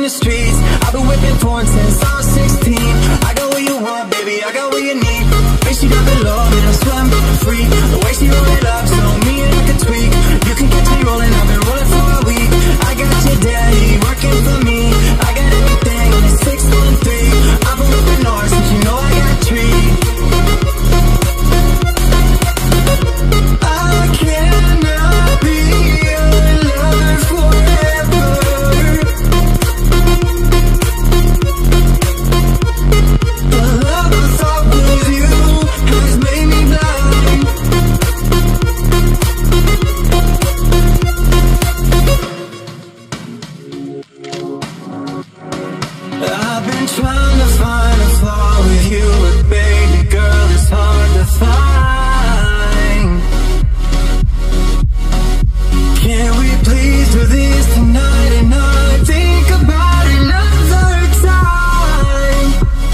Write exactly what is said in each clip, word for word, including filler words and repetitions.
in the streets. I've been whipping foreign since I was sixteen. I got what you want, baby, I got what you need. Bitch, she got the love and I swear I'm getting free. The way she roll it up, so me and I can tweak. You can catch me rolling, I've been rolling for a week. I got your daddy working for me. I got everything in the six one three. I've been whipping north since you know I got tree. I cannot be alive forever. The love I thought was you has made me blind. I've been trying to find a flaw with you, but baby girl, it's hard to find. Can we please do this tonight and not think about another time?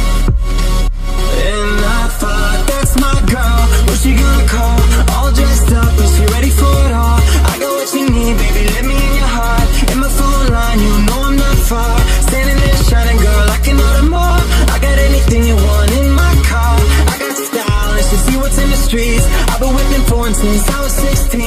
And I thought, that's my girl, what's she gonna call? All dressed up, is she ready for it all? I got what you need, baby, let me in your heart. In my phone line, you know I'm not far. Standing there shining, girl, I can order more. I got anything you want in my car. I got style, let's just see what's in the streets. I've been whipping foreign since I was sixteen.